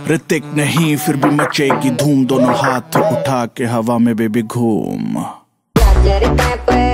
ऋतिक नहीं फिर भी मचेगी धूम, दोनों हाथ उठा के हवा में बेबी घूम।